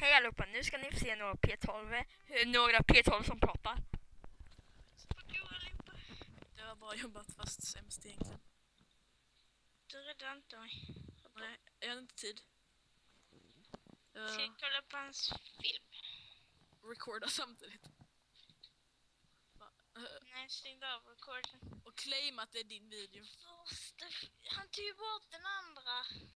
Hej allihopa, nu ska ni få se några P12 som pratar. Det var bra jobbat, fast sämst egentligen. Du räddar inte mig. Nej, jag hade inte tid. Ska jag kolla på hans film? Recorda samtidigt. Nej, stängde av recorden. Och claim att det är din video. Han tog bort den andra.